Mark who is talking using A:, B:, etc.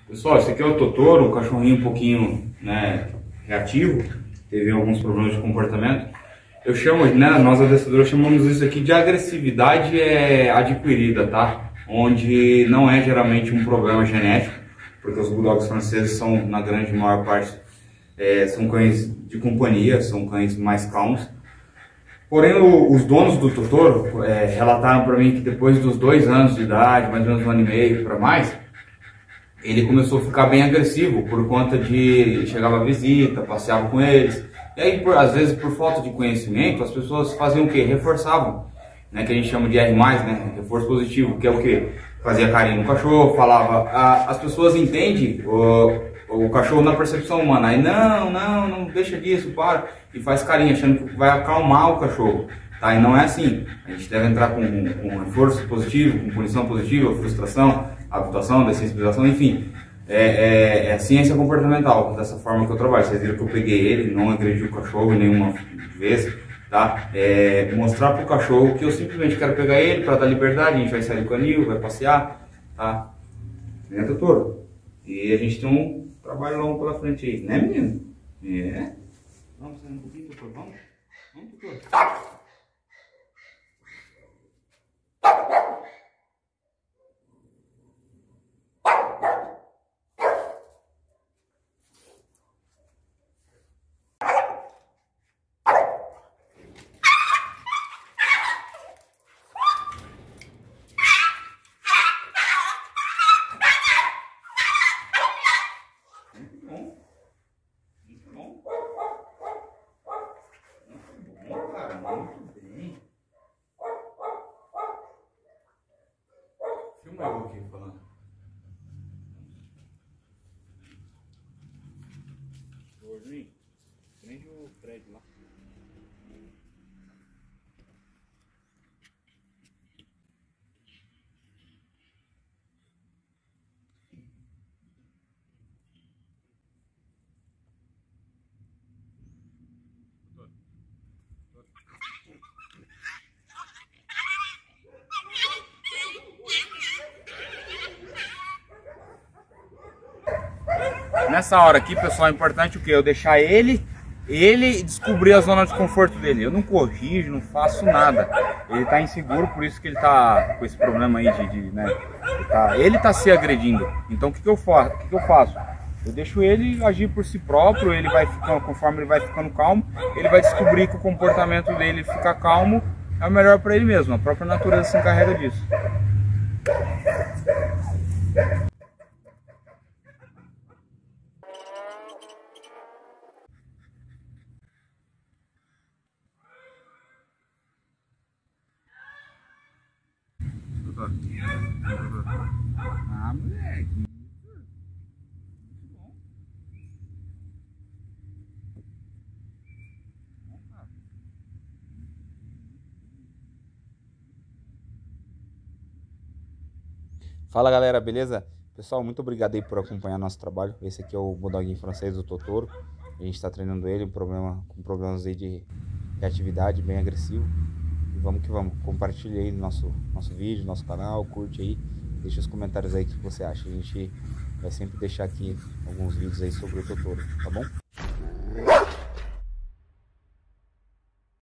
A: Pessoal, esse aqui é o Totoro, um cachorrinho um pouquinho, né, reativo, teve alguns problemas de comportamento. Eu chamo, né, nós adestradores chamamos isso aqui de agressividade adquirida, tá? Onde não é geralmente um problema genético, porque os bulldogs franceses são, na grande maior parte, são cães de companhia, são cães mais calmos. Porém, os donos do Totoro relataram para mim que depois dos 2 anos de idade, mais ou menos 1 ano e meio para mais, ele começou a ficar bem agressivo por conta de chegava a visita, passeava com eles. E aí, às vezes, por falta de conhecimento, as pessoas faziam o quê? Reforçavam, né? Que a gente chama de R+, né? Reforço positivo, que é o quê? Fazia carinho no cachorro, falava. As pessoas entendem o cachorro na percepção humana. Aí, não deixa disso, para. E faz carinho, achando que vai acalmar o cachorro. Tá? E não é assim. A gente deve entrar com reforço positivo, com punição positiva, frustração, habituação, dessensibilização, enfim. É ciência comportamental, dessa forma que eu trabalho. Vocês viram que eu peguei ele, não agredi o cachorro nenhuma vez, tá? Mostrar pro cachorro que eu simplesmente quero pegar ele para dar liberdade, a gente vai sair do canil, vai passear, tá? Né, Totoro? E a gente tem um trabalho longo pela frente aí, né, menino? Vamos sair um pouquinho, Totoro, vamos? Vamos, Totoro? Muito bem. Filma eu aqui falando. Gordinho, prende o Fred lá. Nessa hora aqui, pessoal, é importante o que? Eu deixar ele descobrir a zona de conforto dele. Eu não corrijo, não faço nada. Ele tá inseguro, por isso que ele tá com esse problema aí né? Ele tá se agredindo. Então o que eu faço? Eu deixo ele agir por si próprio, ele vai ficando, conforme ele vai ficando calmo, ele vai descobrir que o comportamento dele ficar calmo é o melhor para ele mesmo. A própria natureza se encarrega disso. Ah, moleque. Fala, galera, beleza? Pessoal, muito obrigado aí por acompanhar nosso trabalho. Esse aqui é o bulldoguinho francês, o Totoro. A gente está treinando ele com problemas aí de reatividade, bem agressivo. E vamos que vamos. Compartilha aí nosso vídeo, nosso canal, curte aí. Deixa os comentários aí o que você acha. A gente vai sempre deixar aqui alguns vídeos aí sobre o Totoro, tá bom?